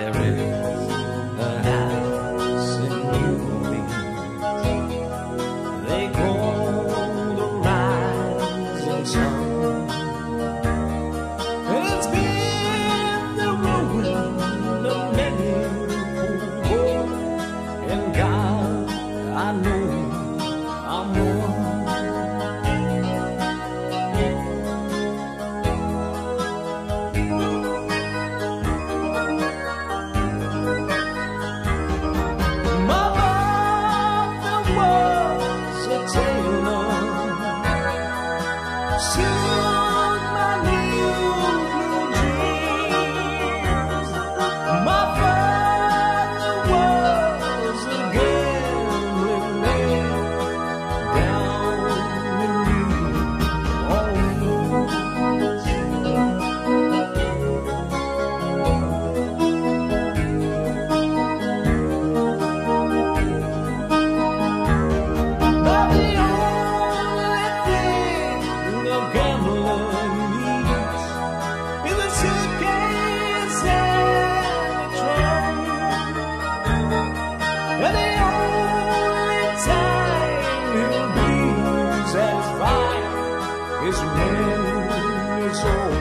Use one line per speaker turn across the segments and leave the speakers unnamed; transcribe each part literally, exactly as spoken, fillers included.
There is a house in New Orleans they call the Rising Sun, and it's been the ruin of many poor, and God, I know I'm one. And the only time he'll be satisfied is when it's all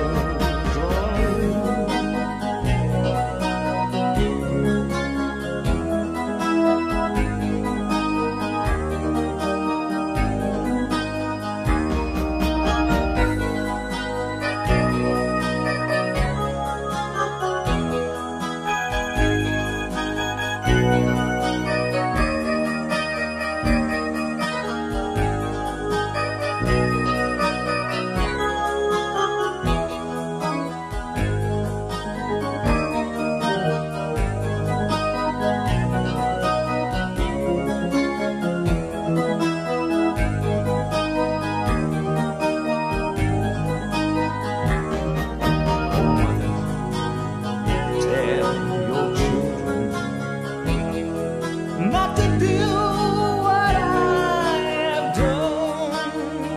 not to do what I have done.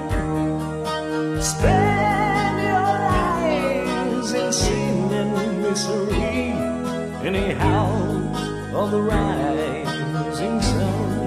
Spend your lives in sin and misery in a house of the rising sun.